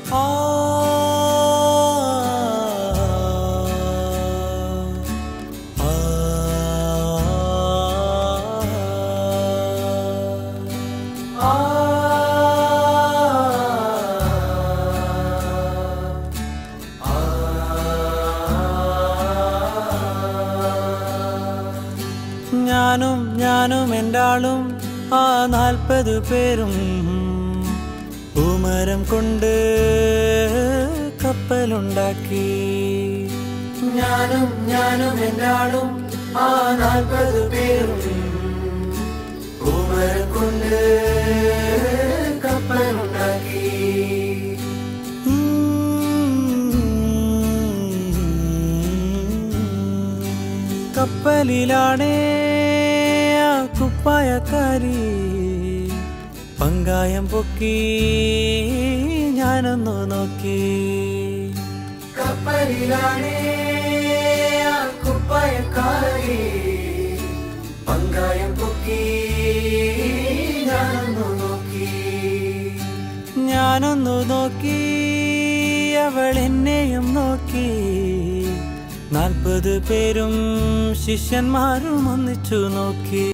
ഞാനും എൻ്റാളും 40 പേരും പൂമരം കൊണ്ട് കപ്പലുണ്ടാക്കി. ഞാനും എൻ്റാളും 40 പേരും പൂമരം കൊണ്ട് കപ്പലുണ്ടാക്കി. കപ്പലിലാണേ കുപ്പായക്കാരി പങ്കായം പൊക്കി ഞാനൊന്നു നോക്കി. കപ്പലിലാണേ കുപ്പായക്കാരി പങ്കായം പൊക്കി ഞാനൊന്നു നോക്കി. അവൾ എന്നെയും നോക്കി. 40 പേരും ശിഷ്യന്മാരും ഒന്നിച്ചു നോക്കി.